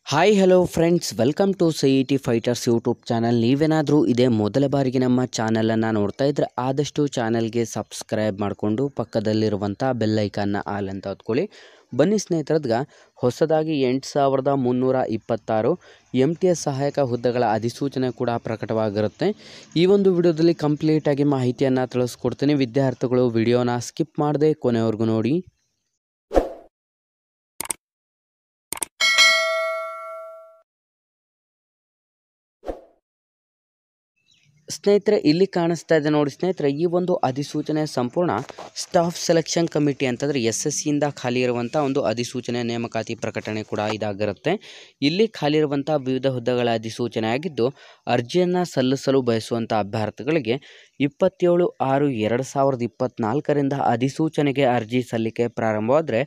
Hi hello friends, welcome to CET fighters YouTube channel. ನೀವೇನಾದರೂ ಇದೇ ಮೊದಲ ಬಾರಿಗೆ ನಮ್ಮ ಚಾನಲನ್ನು ನೋಡ್ತಾ ಇದ್ದರೆ ಆದಷ್ಟು ಚಾನಲ್ಗೆ ಸಬ್ಸ್ಕ್ರೈಬ್ ಮಾಡಿಕೊಂಡು ಪಕ್ಕದಲ್ಲಿರುವಂಥ ಬೆಲ್ ಐಕಾನ್ನ ಆಲ್ ಅಂತ ಹೊತ್ಕೊಳ್ಳಿ. ಬನ್ನಿ ಸ್ನೇಹಿತರದ್ಗ ಹೊಸದಾಗಿ 8326 MTS ಸಹಾಯಕ ಹುದ್ದೆಗಳ ಅಧಿಸೂಚನೆ ಕೂಡ ಪ್ರಕಟವಾಗಿರುತ್ತೆ. ಈ ಒಂದು ವಿಡಿಯೋದಲ್ಲಿ ಕಂಪ್ಲೀಟಾಗಿ ಮಾಹಿತಿಯನ್ನು ತಿಳಿಸ್ಕೊಡ್ತೀನಿ. ವಿದ್ಯಾರ್ಥಿಗಳು ವಿಡಿಯೋನ ಸ್ಕಿಪ್ ಮಾಡದೆ ಕೊನೆವರೆಗೂ ನೋಡಿ. ಸ್ನೇಹಿತರೆ, ಇಲ್ಲಿ ಕಾಣಿಸ್ತಾ ಇದೆ ನೋಡಿ ಸ್ನೇಹಿತರೆ, ಈ ಒಂದು ಅಧಿಸೂಚನೆ ಸಂಪೂರ್ಣ ಸ್ಟಾಫ್ ಸೆಲೆಕ್ಷನ್ ಕಮಿಟಿ ಅಂತಂದರೆ SSCಯಿಂದ ಖಾಲಿ ಇರುವಂಥ ಒಂದು ಅಧಿಸೂಚನೆ ನೇಮಕಾತಿ ಪ್ರಕಟಣೆ ಕೂಡ ಇದಾಗಿರುತ್ತೆ. ಇಲ್ಲಿ ಖಾಲಿ ಇರುವಂಥ ವಿವಿಧ ಹುದ್ದೆಗಳ ಅಧಿಸೂಚನೆ ಆಗಿದ್ದು, ಅರ್ಜಿಯನ್ನು ಸಲ್ಲಿಸಲು ಬಯಸುವಂಥ ಅಭ್ಯರ್ಥಿಗಳಿಗೆ 27/6/2024 ಅಧಿಸೂಚನೆಗೆ ಅರ್ಜಿ ಸಲ್ಲಿಕೆ ಪ್ರಾರಂಭವಾದರೆ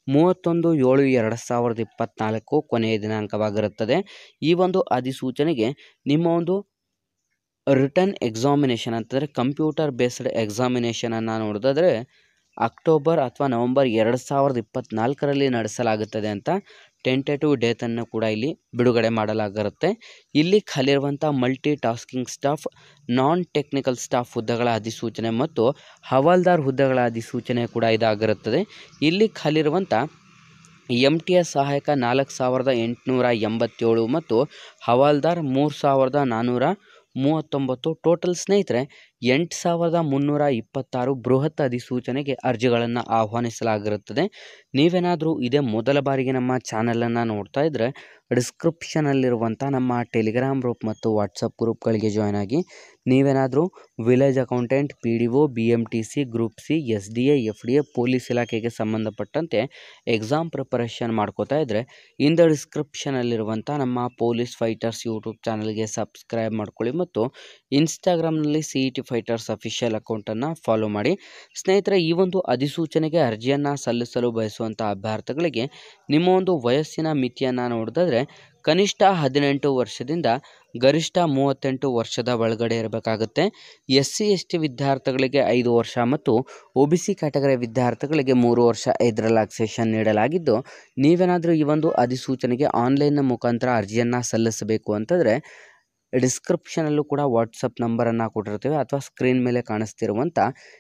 31/7/2024 ಕೊನೆಯ ದಿನಾಂಕವಾಗಿರುತ್ತದೆ. ಈ ಒಂದು ಅಧಿಸೂಚನೆಗೆ ನಿಮ್ಮ ಒಂದು ರಿಟರ್ನ್ ಎಕ್ಸಾಮಿನೇಷನ್ ಅಂತಂದರೆ ಕಂಪ್ಯೂಟರ್ ಬೇಸ್ಡ್ ಎಕ್ಸಾಮಿನೇಷನನ್ನು ನೋಡೋದಾದರೆ ಅಕ್ಟೋಬರ್ ಅಥವಾ ನವೆಂಬರ್ 2024 ನಡೆಸಲಾಗುತ್ತದೆ ಅಂತ ಟೆಂಟೇಟಿವ್ ಡೇಟನ್ನು ಕೂಡ ಇಲ್ಲಿ ಬಿಡುಗಡೆ ಮಾಡಲಾಗಿರುತ್ತೆ. ಇಲ್ಲಿ ಖಾಲಿರುವಂಥ multi tasking staff, non technical staff ಹುದ್ದೆಗಳ ಅಧಿಸೂಚನೆ ಮತ್ತು ಹವಾಲ್ದಾರ್ ಹುದ್ದೆಗಳ ಅಧಿಸೂಚನೆ ಕೂಡ ಇದಾಗಿರುತ್ತದೆ. ಇಲ್ಲಿ ಖಾಲಿರುವಂಥ MTS ಸಹಾಯಕ 4887 ಮತ್ತು ಹವಾಲ್ದಾರ್ 3439. ಟೋಟಲ್ ಸ್ನೇಹಿತರೆ 8326 ಬೃಹತ್ ಅಧಿಸೂಚನೆಗೆ ಅರ್ಜಿಗಳನ್ನು ಆಹ್ವಾನಿಸಲಾಗಿರುತ್ತದೆ. ನೀವೇನಾದರೂ ಇದೇ ಮೊದಲ ಬಾರಿಗೆ ನಮ್ಮ ಚಾನಲನ್ನು ನೋಡ್ತಾ ಇದ್ದರೆ ಡಿಸ್ಕ್ರಿಪ್ಷನಲ್ಲಿರುವಂಥ ನಮ್ಮ ಟೆಲಿಗ್ರಾಮ್ ಗ್ರೂಪ್ ಮತ್ತು ವಾಟ್ಸಪ್ ಗ್ರೂಪ್ಗಳಿಗೆ ಜಾಯ್ನ್ ಆಗಿ. ನೀವೇನಾದರೂ village accountant, PDO, BMTC, group C, SDA, FDA, police ಇಲಾಖೆಗೆ ಸಂಬಂಧಪಟ್ಟಂತೆ ಎಕ್ಸಾಮ್ ಪ್ರಿಪರೇಷನ್ ಮಾಡ್ಕೋತಾ ಇದ್ದರೆ ಇಂದ ಡಿಸ್ಕ್ರಿಪ್ಷನಲ್ಲಿರುವಂಥ ನಮ್ಮ ಪೊಲೀಸ್ ಫೈಟರ್ಸ್ ಯೂಟ್ಯೂಬ್ ಚಾನಲ್ಗೆ ಸಬ್ಸ್ಕ್ರೈಬ್ ಮಾಡ್ಕೊಳ್ಳಿ ಮತ್ತು ಇನ್ಸ್ಟಾಗ್ರಾಮ್ನಲ್ಲಿ CET ಫೈಟರ್ಸ್ ಅಫಿಷಿಯಲ್ ಅಕೌಂಟನ್ನು ಫಾಲೋ ಮಾಡಿ. ಸ್ನೇಹಿತರೆ, ಈ ಒಂದು ಅಧಿಸೂಚನೆಗೆ ಅರ್ಜಿಯನ್ನು ಸಲ್ಲಿಸಲು ಬಯಸುವಂಥ ಅಭ್ಯರ್ಥಿಗಳಿಗೆ ನಿಮ್ಮ ಒಂದು ವಯಸ್ಸಿನ ಮಿತಿಯನ್ನು ನೋಡಿದ್ರೆ ಕನಿಷ್ಠ 18 ವರ್ಷದಿಂದ ಗರಿಷ್ಠ 38 ವರ್ಷದ ಒಳಗಡೆ ಇರಬೇಕಾಗುತ್ತೆ. SC ST ವಿದ್ಯಾರ್ಥಿಗಳಿಗೆ 5 ವರ್ಷ ಮತ್ತು OBC ಕ್ಯಾಟಗರಿ ವಿದ್ಯಾರ್ಥಿಗಳಿಗೆ 3 ವರ್ಷ ಏಜ್ ರಿಲ್ಯಾಕ್ಸೇಷನ್ ನೀಡಲಾಗಿದ್ದು, ನೀವೇನಾದರೂ ಈ ಒಂದು ಅಧಿಸೂಚನೆಗೆ ಆನ್ಲೈನ್ ಮುಖಾಂತರ ಅರ್ಜಿಯನ್ನು ಸಲ್ಲಿಸಬೇಕು ಅಂತಂದರೆ ಡಿಸ್ಕ್ರಿಪ್ಷನಲ್ಲೂ ಕೂಡ ವಾಟ್ಸಪ್ ನಂಬರನ್ನು ಕೊಟ್ಟಿರ್ತೇವೆ ಅಥವಾ ಸ್ಕ್ರೀನ್ ಮೇಲೆ ಕಾಣಿಸ್ತಿರುವಂಥ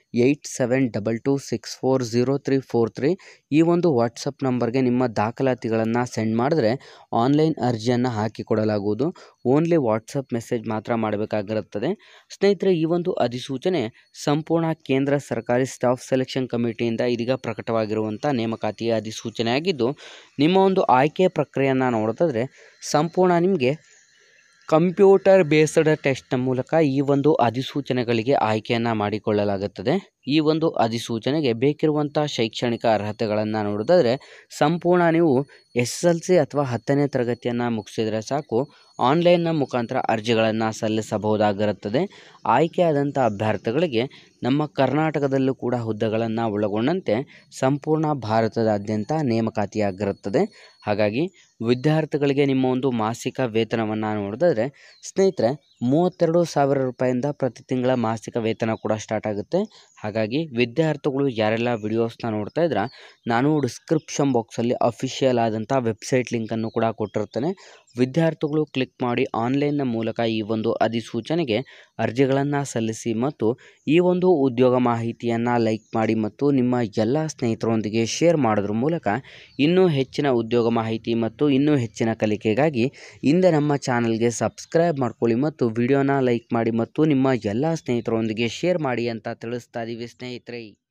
8722640343 ಈ ಒಂದು ವಾಟ್ಸಪ್ ನಂಬರ್ಗೆ ನಿಮ್ಮ ದಾಖಲಾತಿಗಳನ್ನು ಸೆಂಡ್ ಮಾಡಿದ್ರೆ ಆನ್ಲೈನ್ ಅರ್ಜಿಯನ್ನು ಹಾಕಿಕೊಡಲಾಗುವುದು. ಓನ್ಲಿ ವಾಟ್ಸಪ್ ಮೆಸೇಜ್ ಮಾತ್ರ ಮಾಡಬೇಕಾಗಿರುತ್ತದೆ. ಸ್ನೇಹಿತರೆ, ಈ ಒಂದು ಅಧಿಸೂಚನೆ ಸಂಪೂರ್ಣ ಕೇಂದ್ರ ಸರ್ಕಾರಿ ಸ್ಟಾಫ್ ಸೆಲೆಕ್ಷನ್ ಕಮಿಟಿಯಿಂದ ಇದೀಗ ಪ್ರಕಟವಾಗಿರುವಂಥ ನೇಮಕಾತಿಯ ಅಧಿಸೂಚನೆ ಆಗಿದ್ದು, ನಿಮ್ಮ ಒಂದು ಆಯ್ಕೆ ಪ್ರಕ್ರಿಯೆಯನ್ನು ನೋಡೋದಾದರೆ ಸಂಪೂರ್ಣ ನಿಮಗೆ ಕಂಪ್ಯೂಟರ್ ಬೇಸ್ಡ್ ಟೆಸ್ಟ್ನ ಮೂಲಕ ಈ ಒಂದು ಅಧಿಸೂಚನೆಗಳಿಗೆ ಆಯ್ಕೆಯನ್ನು ಮಾಡಿಕೊಳ್ಳಲಾಗುತ್ತದೆ. ಈ ಒಂದು ಅಧಿಸೂಚನೆಗೆ ಬೇಕಿರುವಂಥ ಶೈಕ್ಷಣಿಕ ಅರ್ಹತೆಗಳನ್ನು ನೋಡೋದಾದರೆ ಸಂಪೂರ್ಣ ನೀವು SSLC ಅಥವಾ 10ನೇ ತರಗತಿಯನ್ನು ಮುಗಿಸಿದರೆ ಸಾಕು, ಆನ್ಲೈನ್ನ ಮುಖಾಂತರ ಅರ್ಜಿಗಳನ್ನು ಸಲ್ಲಿಸಬಹುದಾಗಿರುತ್ತದೆ. ಆಯ್ಕೆಯಾದಂಥ ಅಭ್ಯರ್ಥಿಗಳಿಗೆ ನಮ್ಮ ಕರ್ನಾಟಕದಲ್ಲೂ ಕೂಡ ಹುದ್ದೆಗಳನ್ನು ಒಳಗೊಂಡಂತೆ ಸಂಪೂರ್ಣ ಭಾರತದಾದ್ಯಂತ ನೇಮಕಾತಿಯಾಗಿರುತ್ತದೆ. ಹಾಗಾಗಿ ವಿದ್ಯಾರ್ಥಿಗಳಿಗೆ ನಿಮ್ಮ ಒಂದು ಮಾಸಿಕ ವೇತನವನ್ನು ನೋಡಿದ್ರೆ ಸ್ನೇಹಿತರೆ 32,000 ರೂಪಾಯಿಂದ ಪ್ರತಿ ತಿಂಗಳ ಮಾಸಿಕ ವೇತನ ಕೂಡ ಸ್ಟಾರ್ಟ್ ಆಗುತ್ತೆ. ಹಾಗಾಗಿ ವಿದ್ಯಾರ್ಥಿಗಳು ಯಾರೆಲ್ಲ ವಿಡಿಯೋಸ್ನ ನೋಡ್ತಾ ಇದ್ರೆ ನಾನು ಡಿಸ್ಕ್ರಿಪ್ಷನ್ ಬಾಕ್ಸಲ್ಲಿ ಅಫಿಷಿಯಲ್ ಆದಂಥ ವೆಬ್ಸೈಟ್ ಲಿಂಕನ್ನು ಕೂಡ ಕೊಟ್ಟಿರ್ತೇನೆ. ವಿದ್ಯಾರ್ಥಿಗಳು ಕ್ಲಿಕ್ ಮಾಡಿ ಆನ್ಲೈನ್ನ ಮೂಲಕ ಈ ಒಂದು ಅಧಿಸೂಚನೆಗೆ ಅರ್ಜಿಗಳನ್ನು ಸಲ್ಲಿಸಿ ಮತ್ತು ಈ ಒಂದು ಉದ್ಯೋಗ ಮಾಹಿತಿಯನ್ನು ಲೈಕ್ ಮಾಡಿ ಮತ್ತು ನಿಮ್ಮ ಎಲ್ಲ ಸ್ನೇಹಿತರೊಂದಿಗೆ ಶೇರ್ ಮಾಡೋದ್ರ ಮೂಲಕ ಇನ್ನೂ ಹೆಚ್ಚಿನ ಉದ್ಯೋಗ ಮಾಹಿತಿ ಮತ್ತು ಇನ್ನೂ ಹೆಚ್ಚಿನ ಕಲಿಕೆಗಾಗಿ ಹಿಂದೆ ನಮ್ಮ ಚಾನಲ್ಗೆ ಸಬ್ಸ್ಕ್ರೈಬ್ ಮಾಡ್ಕೊಳ್ಳಿ ಮತ್ತು ವಿಡಿಯೋನ ಲೈಕ್ ಮಾಡಿ ಮತ್ತು ನಿಮ್ಮ ಎಲ್ಲ ಸ್ನೇಹಿತರೊಂದಿಗೆ ಶೇರ್ ಮಾಡಿ ಅಂತ ತಿಳಿಸ್ತಾ ಇದ್ದೀವಿ ಸ್ನೇಹಿತರೆ.